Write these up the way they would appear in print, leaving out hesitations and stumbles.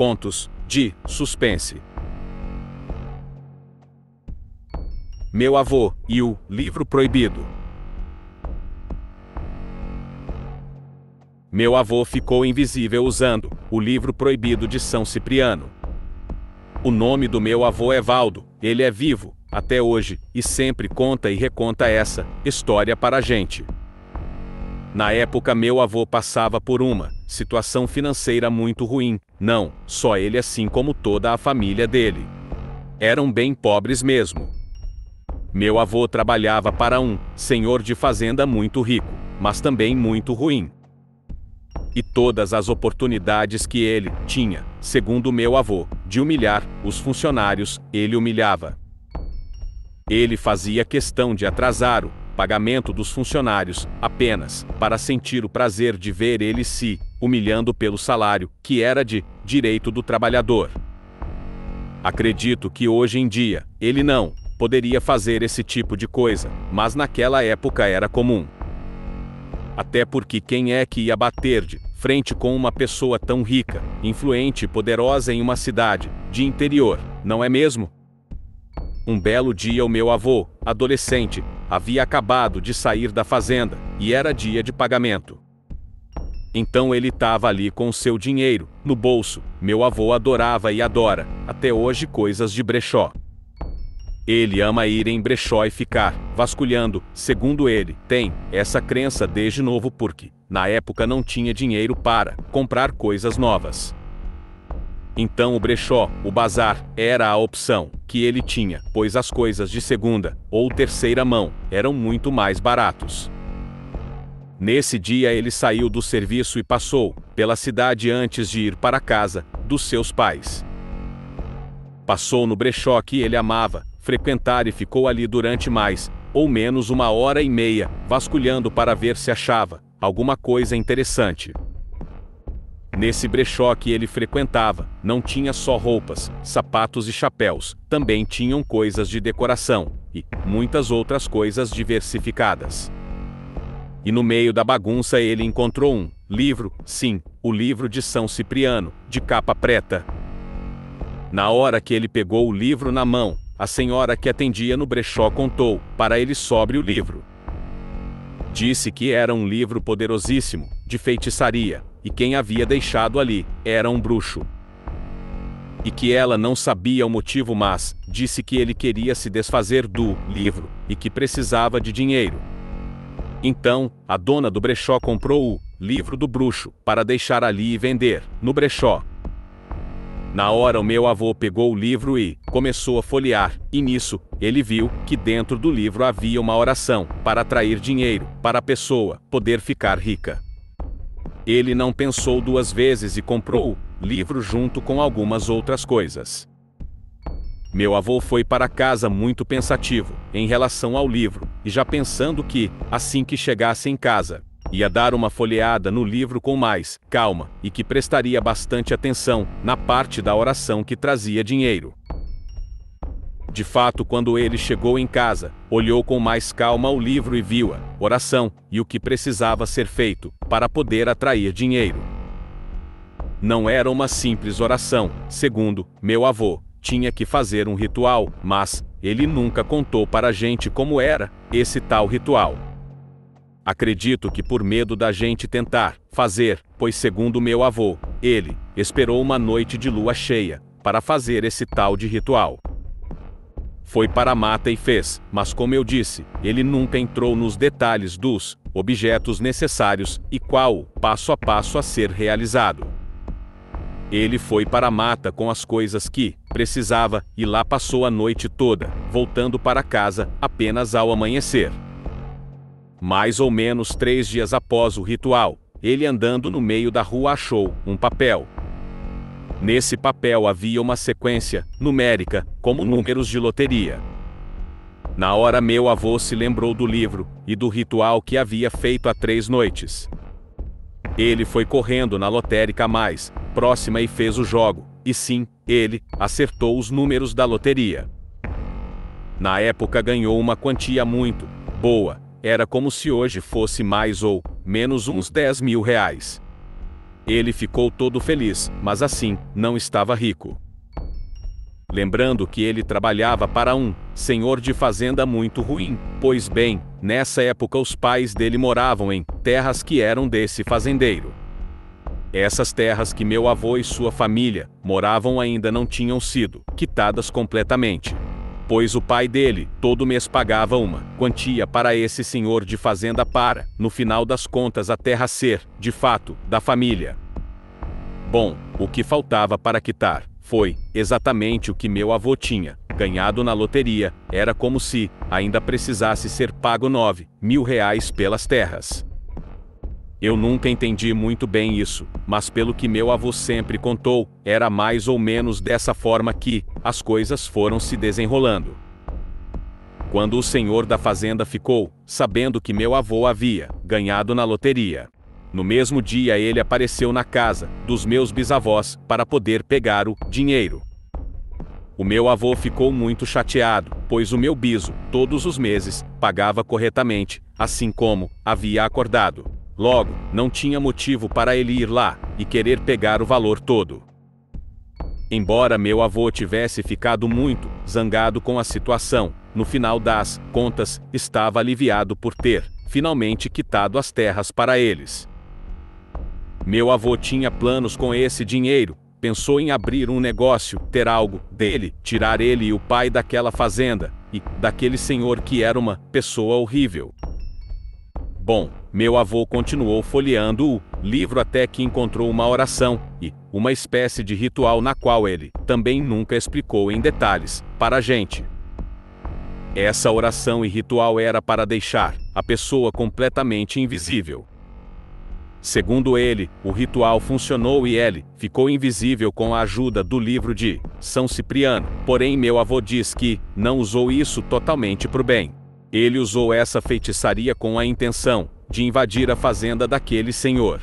Contos de suspense. Meu avô e o livro proibido. Meu avô ficou invisível usando o livro proibido de São Cipriano. O nome do meu avô é Valdo, ele é vivo, até hoje, e sempre conta e reconta essa história para a gente. Na época meu avô passava por uma situação financeira muito ruim, não só ele assim como toda a família dele. Eram bem pobres mesmo. Meu avô trabalhava para um senhor de fazenda muito rico, mas também muito ruim. E todas as oportunidades que ele tinha, segundo meu avô, de humilhar os funcionários, ele humilhava. Ele fazia questão de atrasar o pagamento dos funcionários, apenas para sentir o prazer de ver eles se humilhando pelo salário, que era de direito do trabalhador. Acredito que hoje em dia, ele não poderia fazer esse tipo de coisa, mas naquela época era comum. Até porque quem é que ia bater de frente com uma pessoa tão rica, influente e poderosa em uma cidade de interior, não é mesmo? Um belo dia o meu avô, adolescente, havia acabado de sair da fazenda, e era dia de pagamento. Então ele estava ali com o seu dinheiro, no bolso. Meu avô adorava e adora, até hoje, coisas de brechó. Ele ama ir em brechó e ficar vasculhando, segundo ele, tem essa crença desde novo porque, na época não tinha dinheiro para comprar coisas novas. Então o brechó, o bazar, era a opção que ele tinha, pois as coisas de segunda ou terceira mão eram muito mais baratos. Nesse dia ele saiu do serviço e passou pela cidade antes de ir para a casa dos seus pais. Passou no brechó que ele amava frequentar e ficou ali durante mais ou menos 1h30, vasculhando para ver se achava alguma coisa interessante. Nesse brechó que ele frequentava, não tinha só roupas, sapatos e chapéus, também tinham coisas de decoração, e muitas outras coisas diversificadas. E no meio da bagunça ele encontrou um livro, sim, o livro de São Cipriano, de capa preta. Na hora que ele pegou o livro na mão, a senhora que atendia no brechó contou para ele sobre o livro. Disse que era um livro poderosíssimo, de feitiçaria, e quem havia deixado ali era um bruxo. E que ela não sabia o motivo, mas disse que ele queria se desfazer do livro, e que precisava de dinheiro. Então, a dona do brechó comprou o livro do bruxo, para deixar ali e vender, no brechó. Na hora o meu avô pegou o livro e começou a folhear, e nisso, ele viu que dentro do livro havia uma oração, para atrair dinheiro, para a pessoa poder ficar rica. Ele não pensou duas vezes e comprou o livro junto com algumas outras coisas. Meu avô foi para casa muito pensativo, em relação ao livro, e já pensando que, assim que chegasse em casa, ia dar uma folheada no livro com mais calma, e que prestaria bastante atenção na parte da oração que trazia dinheiro. De fato, quando ele chegou em casa, olhou com mais calma o livro e viu a oração, e o que precisava ser feito, para poder atrair dinheiro. Não era uma simples oração, segundo meu avô, tinha que fazer um ritual, mas ele nunca contou para a gente como era esse tal ritual. Acredito que por medo da gente tentar fazer, pois segundo meu avô, ele esperou uma noite de lua cheia para fazer esse tal de ritual. Foi para a mata e fez, mas como eu disse, ele nunca entrou nos detalhes dos objetos necessários e qual o passo a passo a ser realizado. Ele foi para a mata com as coisas que precisava e lá passou a noite toda, voltando para casa apenas ao amanhecer. Mais ou menos 3 dias após o ritual, ele andando no meio da rua achou um papel. Nesse papel havia uma sequência numérica, como números de loteria. Na hora meu avô se lembrou do livro e do ritual que havia feito há 3 noites. Ele foi correndo na lotérica mais próxima e fez o jogo, e sim, ele acertou os números da loteria. Na época ganhou uma quantia muito boa, era como se hoje fosse mais ou menos uns 10 mil reais. Ele ficou todo feliz, mas assim, não estava rico. Lembrando que ele trabalhava para um senhor de fazenda muito ruim. Pois bem, nessa época os pais dele moravam em terras que eram desse fazendeiro. Essas terras que meu avô e sua família moravam ainda não tinham sido quitadas completamente, pois o pai dele todo mês pagava uma quantia para esse senhor de fazenda para, no final das contas, a terra ser, de fato, da família. Bom, o que faltava para quitar foi exatamente o que meu avô tinha ganhado na loteria. Era como se ainda precisasse ser pago R$ 9.000 pelas terras. Eu nunca entendi muito bem isso, mas pelo que meu avô sempre contou, era mais ou menos dessa forma que as coisas foram se desenrolando. Quando o senhor da fazenda ficou sabendo que meu avô havia ganhado na loteria, no mesmo dia ele apareceu na casa dos meus bisavós para poder pegar o dinheiro. O meu avô ficou muito chateado, pois o meu biso, todos os meses, pagava corretamente, assim como havia acordado. Logo, não tinha motivo para ele ir lá e querer pegar o valor todo. Embora meu avô tivesse ficado muito zangado com a situação, no final das contas, estava aliviado por ter finalmente quitado as terras para eles. Meu avô tinha planos com esse dinheiro, pensou em abrir um negócio, ter algo dele, tirar ele e o pai daquela fazenda, e daquele senhor que era uma pessoa horrível. Bom, meu avô continuou folheando o livro até que encontrou uma oração, e uma espécie de ritual na qual ele também nunca explicou em detalhes para a gente. Essa oração e ritual era para deixar a pessoa completamente invisível. Segundo ele, o ritual funcionou e ele ficou invisível com a ajuda do livro de São Cipriano. Porém, meu avô diz que não usou isso totalmente para o bem. Ele usou essa feitiçaria com a intenção de invadir a fazenda daquele senhor.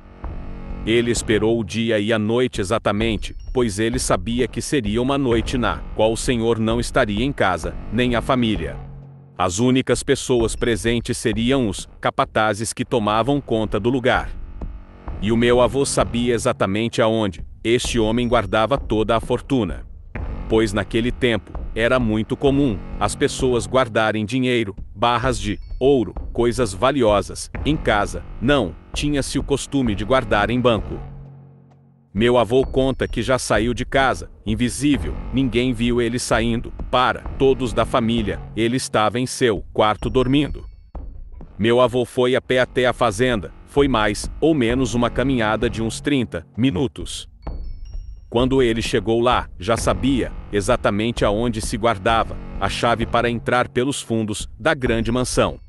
Ele esperou o dia e a noite exatamente, pois ele sabia que seria uma noite na qual o senhor não estaria em casa, nem a família. As únicas pessoas presentes seriam os capatazes que tomavam conta do lugar. E o meu avô sabia exatamente aonde este homem guardava toda a fortuna. Pois naquele tempo, era muito comum as pessoas guardarem dinheiro, barras de ouro, coisas valiosas, em casa. Não tinha-se o costume de guardar em banco. Meu avô conta que já saiu de casa, invisível, ninguém viu ele saindo. Para todos da família, ele estava em seu quarto dormindo. Meu avô foi a pé até a fazenda, foi mais ou menos uma caminhada de uns 30 minutos. Quando ele chegou lá, já sabia exatamente aonde se guardava a chave para entrar pelos fundos da grande mansão.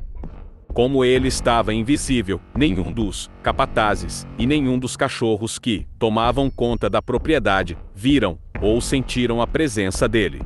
Como ele estava invisível, nenhum dos capatazes e nenhum dos cachorros que tomavam conta da propriedade viram ou sentiram a presença dele.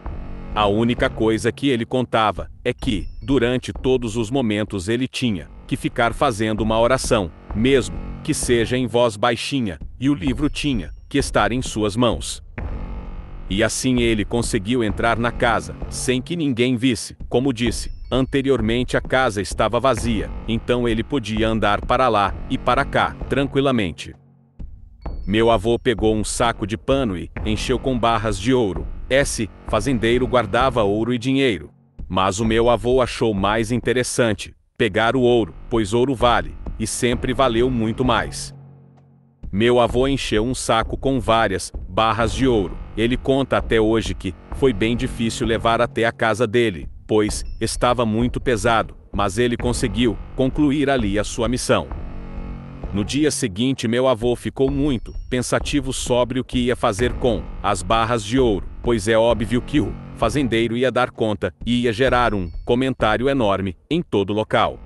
A única coisa que ele contava é que, durante todos os momentos, ele tinha que ficar fazendo uma oração, mesmo que seja em voz baixinha, e o livro tinha que estar em suas mãos. E assim ele conseguiu entrar na casa, sem que ninguém visse. Como disse anteriormente, a casa estava vazia, então ele podia andar para lá e para cá, tranquilamente. Meu avô pegou um saco de pano e encheu com barras de ouro. Esse fazendeiro guardava ouro e dinheiro. Mas o meu avô achou mais interessante pegar o ouro, pois ouro vale, e sempre valeu muito mais. Meu avô encheu um saco com várias barras de ouro. Ele conta até hoje que foi bem difícil levar até a casa dele, pois estava muito pesado, mas ele conseguiu concluir ali a sua missão. No dia seguinte, meu avô ficou muito pensativo sobre o que ia fazer com as barras de ouro, pois é óbvio que o fazendeiro ia dar conta e ia gerar um comentário enorme em todo o local.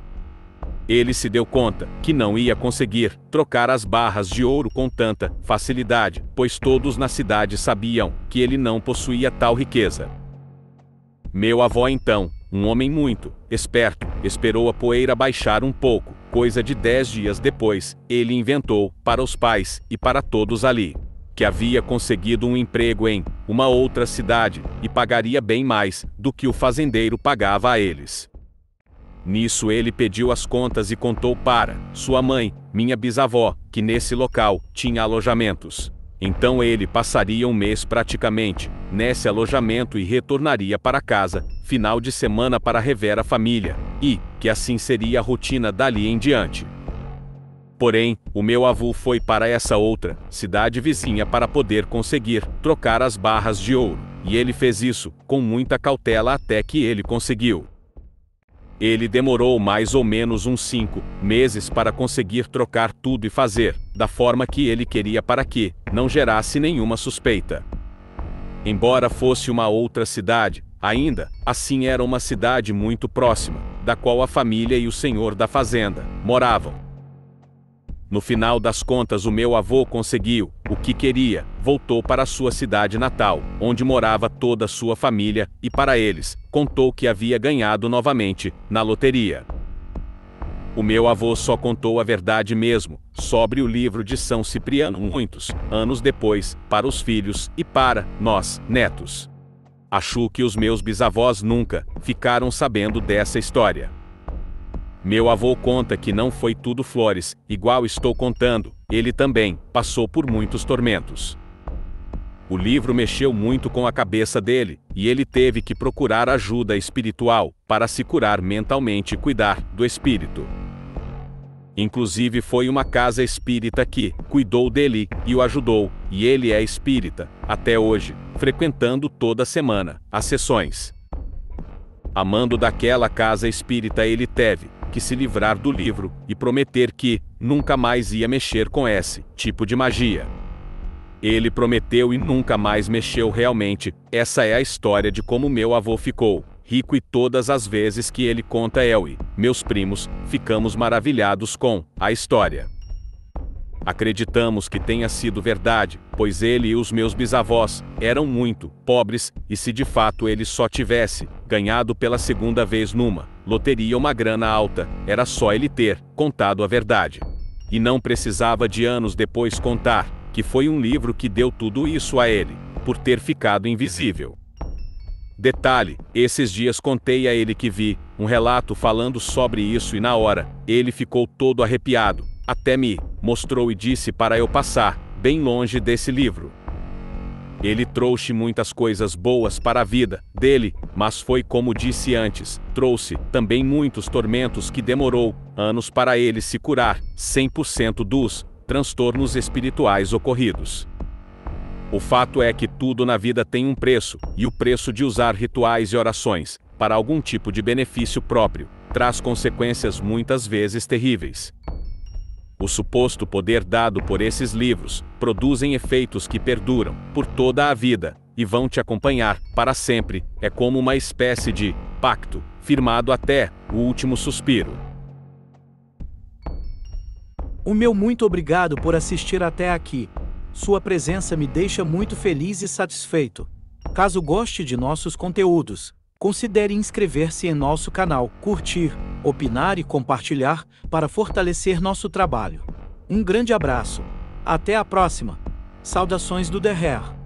Ele se deu conta que não ia conseguir trocar as barras de ouro com tanta facilidade, pois todos na cidade sabiam que ele não possuía tal riqueza. Meu avô então, um homem muito esperto, esperou a poeira baixar um pouco. Coisa de 10 dias depois, ele inventou, para os pais e para todos ali, que havia conseguido um emprego em uma outra cidade e pagaria bem mais do que o fazendeiro pagava a eles. Nisso ele pediu as contas e contou para sua mãe, minha bisavó, que nesse local tinha alojamentos. Então ele passaria um mês praticamente nesse alojamento e retornaria para casa, final de semana para rever a família, e que assim seria a rotina dali em diante. Porém, o meu avô foi para essa outra cidade vizinha para poder conseguir trocar as barras de ouro, e ele fez isso com muita cautela até que ele conseguiu. Ele demorou mais ou menos uns 5 meses para conseguir trocar tudo e fazer da forma que ele queria para que não gerasse nenhuma suspeita. Embora fosse uma outra cidade, ainda assim era uma cidade muito próxima, da qual a família e o senhor da fazenda moravam. No final das contas, o meu avô conseguiu o que queria, voltou para sua cidade natal, onde morava toda a sua família, e para eles, contou que havia ganhado novamente na loteria. O meu avô só contou a verdade mesmo, sobre o livro de São Cipriano muitos anos depois, para os filhos e para nós, netos. Acho que os meus bisavós nunca ficaram sabendo dessa história. Meu avô conta que não foi tudo flores, igual estou contando, ele também passou por muitos tormentos. O livro mexeu muito com a cabeça dele, e ele teve que procurar ajuda espiritual para se curar mentalmente e cuidar do espírito. Inclusive foi uma casa espírita que cuidou dele e o ajudou, e ele é espírita, até hoje, frequentando toda semana as sessões. Amando daquela casa espírita, ele teve que se livrar do livro e prometer que nunca mais ia mexer com esse tipo de magia. Ele prometeu e nunca mais mexeu realmente. Essa é a história de como meu avô ficou rico, e todas as vezes que ele conta eu e meus primos ficamos maravilhados com a história. Acreditamos que tenha sido verdade, pois ele e os meus bisavós eram muito pobres, e se de fato ele só tivesse ganhado pela segunda vez numa loteria uma grana alta, era só ele ter contado a verdade. E não precisava de anos depois contar que foi um livro que deu tudo isso a ele, por ter ficado invisível. Detalhe, esses dias contei a ele que vi um relato falando sobre isso, e na hora, ele ficou todo arrepiado, até me mostrou e disse para eu passar bem longe desse livro. Ele trouxe muitas coisas boas para a vida dele, mas foi como disse antes, trouxe também muitos tormentos que demorou anos para ele se curar 100% dos transtornos espirituais ocorridos. O fato é que tudo na vida tem um preço, e o preço de usar rituais e orações para algum tipo de benefício próprio traz consequências muitas vezes terríveis. O suposto poder dado por esses livros produzem efeitos que perduram por toda a vida e vão te acompanhar para sempre. É como uma espécie de pacto firmado até o último suspiro. O meu muito obrigado por assistir até aqui. Sua presença me deixa muito feliz e satisfeito. Caso goste de nossos conteúdos, considere inscrever-se em nosso canal, curtir, opinar e compartilhar para fortalecer nosso trabalho. Um grande abraço. Até a próxima. Saudações do Derrer.